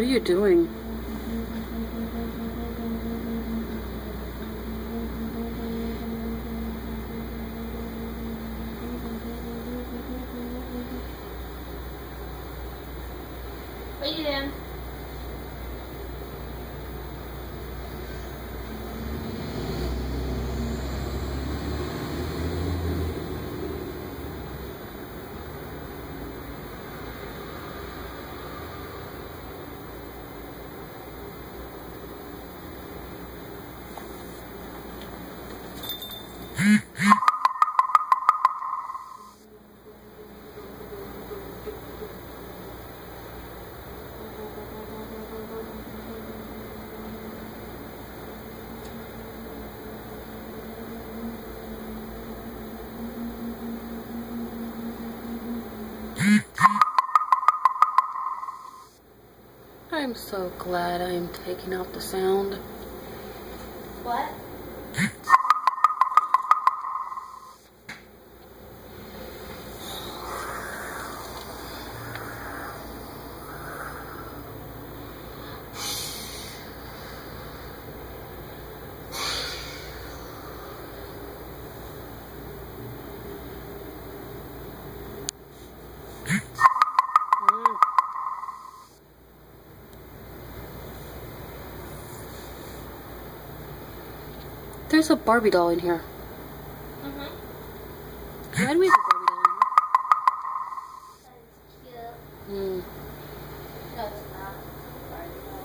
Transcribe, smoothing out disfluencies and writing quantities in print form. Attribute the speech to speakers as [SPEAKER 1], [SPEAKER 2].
[SPEAKER 1] What are you doing?
[SPEAKER 2] What are you doing?
[SPEAKER 1] I'm so glad I am taking out the sound.
[SPEAKER 2] What?
[SPEAKER 1] There's a Barbie doll in here.
[SPEAKER 2] Mm-hmm.
[SPEAKER 1] Why do we have a Barbie doll
[SPEAKER 2] That's cute.
[SPEAKER 1] in here?
[SPEAKER 2] No, it's not. Barbie doll.